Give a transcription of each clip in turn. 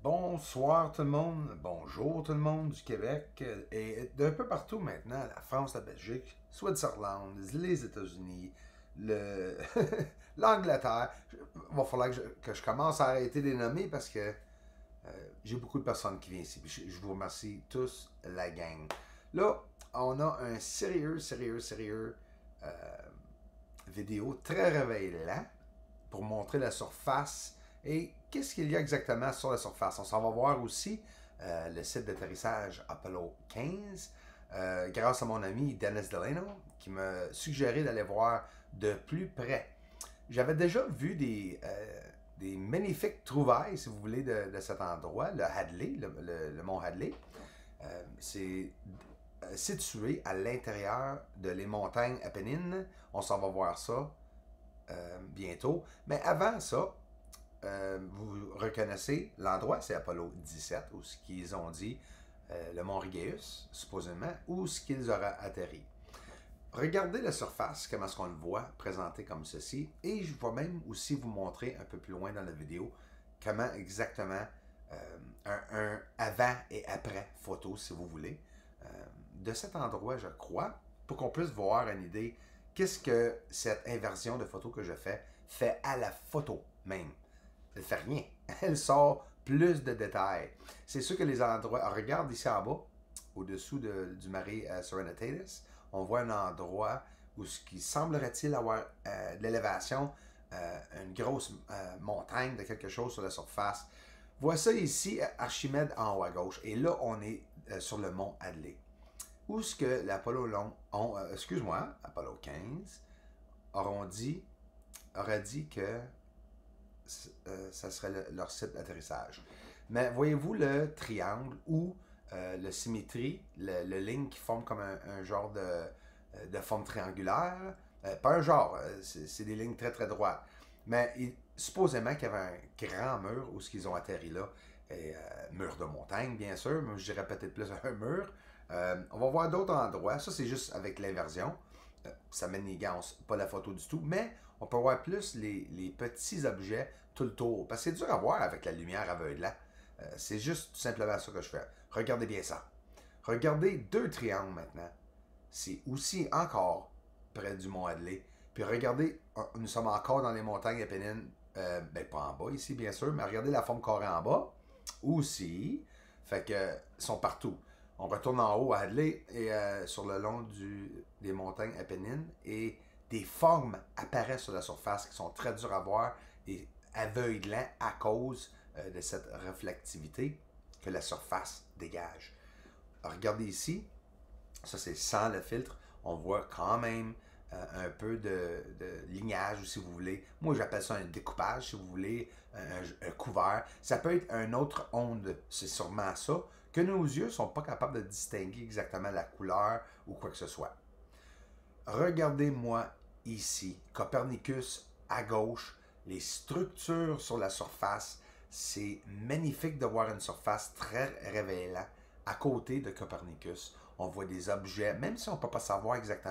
Bonsoir tout le monde, bonjour tout le monde du Québec et d'un peu partout maintenant, la France, la Belgique, Switzerland, les États-Unis, le l'Angleterre. Il va falloir que je commence à arrêter de les nommer parce que j'ai beaucoup de personnes qui viennent ici. Puis je vous remercie tous, la gang. Là, on a un sérieux euh, vidéo très révélant pour montrer la surface et qu'est-ce qu'il y a exactement sur la surface. On s'en va voir aussi le site d'atterrissage Apollo 15 grâce à mon ami Dennis Delano qui m'a suggéré d'aller voir de plus près. J'avais déjà vu des magnifiques trouvailles, si vous voulez, de cet endroit, le Hadley, le mont Hadley. C'est situé à l'intérieur de les montagnes Apennines. On s'en va voir ça bientôt. Mais avant ça, vous reconnaissez l'endroit, c'est Apollo 17, où ce qu'ils ont dit, le mont Rigeus, supposément, où ce qu'ils auraient atterri. Regardez la surface, comment est-ce qu'on le voit présenté comme ceci, et je vais même aussi vous montrer un peu plus loin dans la vidéo comment exactement un avant et après photo, si vous voulez, de cet endroit, je crois, pour qu'on puisse voir une idée qu'est-ce que cette inversion de photo que je fait à la photo même. Elle ne fait rien. Elle sort plus de détails. C'est sûr que les endroits... Regarde ici en bas, au-dessous du marais Serenitatis, on voit un endroit où ce qui semblerait-il avoir de l'élévation, une grosse montagne de quelque chose sur la surface. Voici ici Archimède en haut à gauche. Et là, on est sur le mont Hadley. Où ce que l'Apollo Apollo 15 aurait dit que ça serait leur site d'atterrissage. Mais voyez-vous le triangle ou le symétrie, le ligne qui forme comme un genre de forme triangulaire? Pas un genre, c'est des lignes très très droites. Mais supposément qu'il y avait un grand mur où ce qu'ils ont atterri là. Et, mur de montagne, bien sûr, mais je dirais peut-être plus un mur. On va voir d'autres endroits. Ça, c'est juste avec l'inversion. Ça m'énigance pas la photo du tout, mais on peut voir plus les petits objets tout le tour. Parce que c'est dur à voir avec la lumière aveuglant. C'est juste tout simplement ça que je fais. Regardez bien ça. Regardez deux triangles maintenant. C'est aussi encore près du mont Hadley. Puis regardez, nous sommes encore dans les montagnes Apennines. Ben pas en bas ici, bien sûr, mais regardez la forme carrée en bas. Aussi. Fait que, ils sont partout. On retourne en haut à Hadley et sur le long des montagnes Apennines et des formes apparaissent sur la surface qui sont très dures à voir et aveuglants à cause de cette réflectivité que la surface dégage. Alors, regardez ici, ça c'est sans le filtre, on voit quand même un peu de lignage, ou si vous voulez. Moi, j'appelle ça un découpage, si vous voulez, un couvert. Ça peut être une autre onde, c'est sûrement ça, que nos yeux ne sont pas capables de distinguer exactement la couleur ou quoi que ce soit. Regardez-moi ici, Copernicus à gauche, les structures sur la surface. C'est magnifique de voir une surface très révélante à côté de Copernicus. On voit des objets, même si on ne peut pas savoir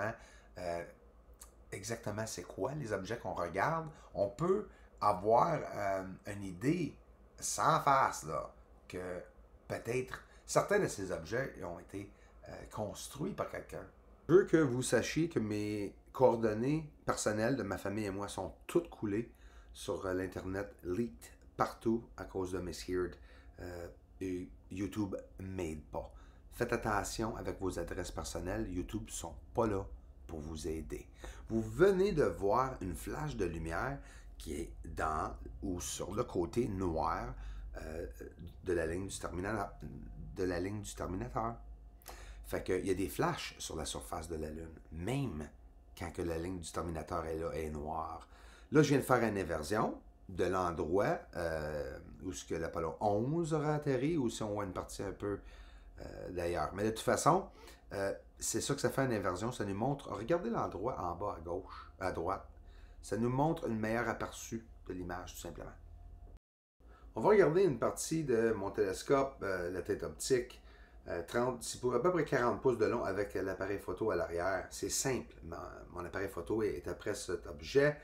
exactement c'est quoi les objets qu'on regarde, on peut avoir une idée sans face là, que peut-être certains de ces objets ont été construits par quelqu'un. Je veux que vous sachiez que mes coordonnées personnelles de ma famille et moi sont toutes coulées sur l'Internet, leaked partout à cause de Miss Heard. Et YouTube m'aide pas. Faites attention avec vos adresses personnelles. YouTube ne sont pas là pour vous aider. Vous venez de voir une flash de lumière qui est dans ou sur le côté noir de la ligne du terminateur. Fait qu'il y a des flashs sur la surface de la Lune, même quand que la ligne du terminateur est là, est noire. Là, je viens de faire une inversion de l'endroit où ce que l'Apollo 11 aura atterri, ou si on voit une partie un peu d'ailleurs. Mais de toute façon, c'est ça que ça fait une inversion. Ça nous montre, regardez l'endroit en bas à gauche, à droite. Ça nous montre une meilleure aperçu de l'image, tout simplement. On va regarder une partie de mon télescope, la tête optique, 30, c'est pour à peu près 40 pouces de long avec l'appareil photo à l'arrière. C'est simple. Mon appareil photo est après cet objet.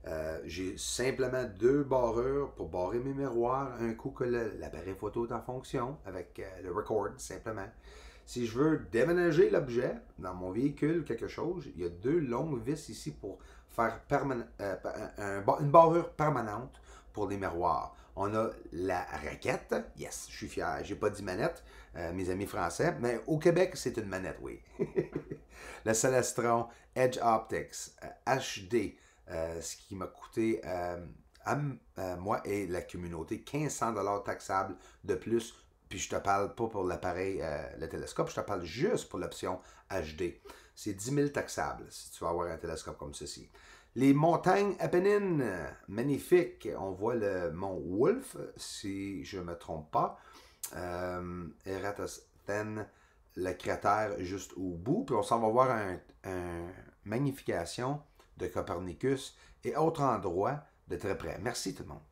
J'ai simplement 2 barreurs pour barrer mes miroirs, un coup que l'appareil photo est en fonction, avec le record simplement. Si je veux déménager l'objet dans mon véhicule, quelque chose, il y a 2 longues vis ici pour faire une barrure permanente pour les miroirs. On a la raquette, yes, je suis fier, j'ai pas dit manette, mes amis français, mais au Québec, c'est une manette, oui. Le Celestron Edge Optics HD, ce qui m'a coûté à moi et la communauté 1500$ taxables de plus. Puis je te parle pas pour l'appareil, le télescope, je te parle juste pour l'option HD. C'est 10 000 taxables si tu vas avoir un télescope comme ceci. Les montagnes Apennines, magnifiques. On voit le mont Wolf, si je ne me trompe pas. Eratosthène, le cratère juste au bout. Puis on s'en va voir une magnification de Copernicus et autres endroits de très près. Merci tout le monde.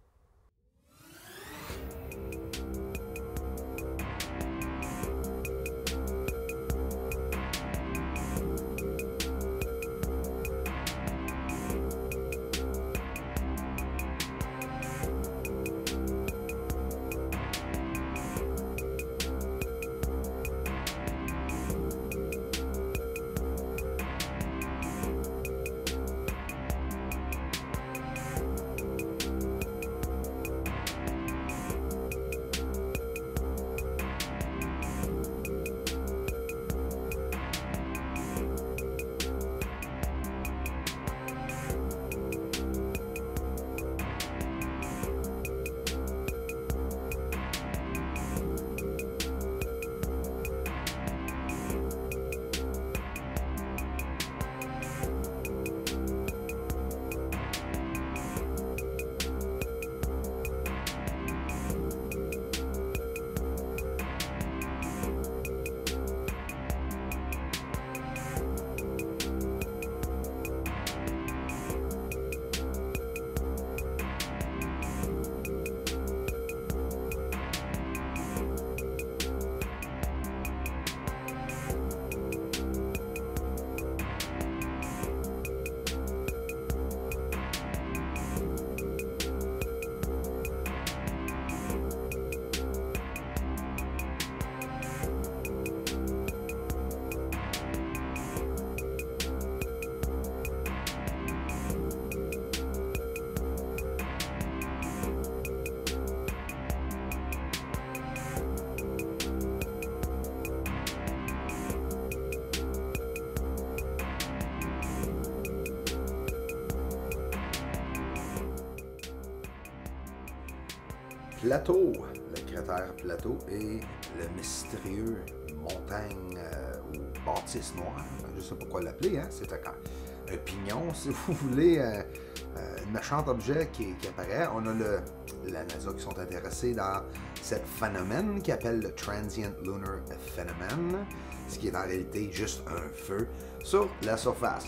Plateau, le cratère Plateau et le mystérieux montagne ou bâtisse noire, je ne sais pas quoi l'appeler, hein? C'est un pignon, si vous voulez, un méchant objet qui apparaît. On a la NASA qui sont intéressés dans ce phénomène qui appelle le Transient Lunar Phenomenon, ce qui est en réalité juste un feu sur la surface.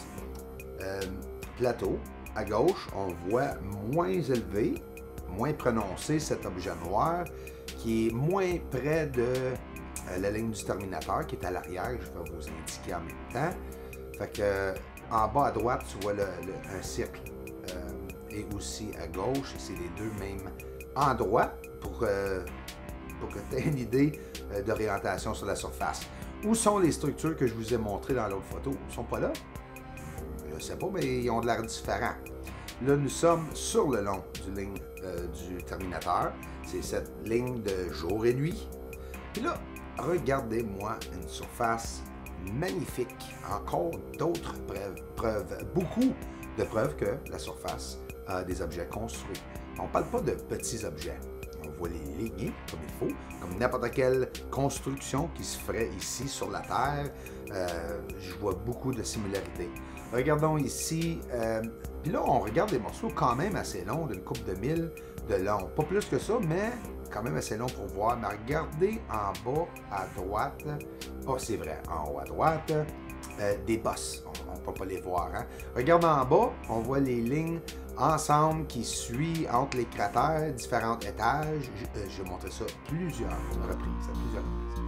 Plateau, à gauche, on voit moins élevé, moins prononcé cet objet noir qui est moins près de la ligne du terminateur qui est à l'arrière, je vais vous indiquer en même temps. Fait que en bas à droite, tu vois un cercle et aussi à gauche, c'est les deux mêmes endroits pour que tu aies une idée d'orientation sur la surface. Où sont les structures que je vous ai montrées dans l'autre photo? Ils ne sont pas là? Je ne sais pas, mais ils ont de l'air différents. Là, nous sommes sur le long du terminateur. C'est cette ligne de jour et nuit. Puis là, regardez-moi une surface magnifique. Encore d'autres preuves, beaucoup de preuves que la surface a des objets construits. On ne parle pas de petits objets. On voit les ligner comme il faut, comme n'importe quelle construction qui se ferait ici sur la Terre. Je vois beaucoup de similarités. Regardons ici, puis là on regarde des morceaux quand même assez longs, d'une couple de milles de long. Pas plus que ça, mais quand même assez long pour voir. Mais regardez en bas à droite, c'est vrai, en haut à droite, des bosses. On ne peut pas les voir. Hein? Regarde en bas, on voit les lignes ensemble qui suivent entre les cratères, différents étages. J'ai montré ça plusieurs reprises, à plusieurs reprises.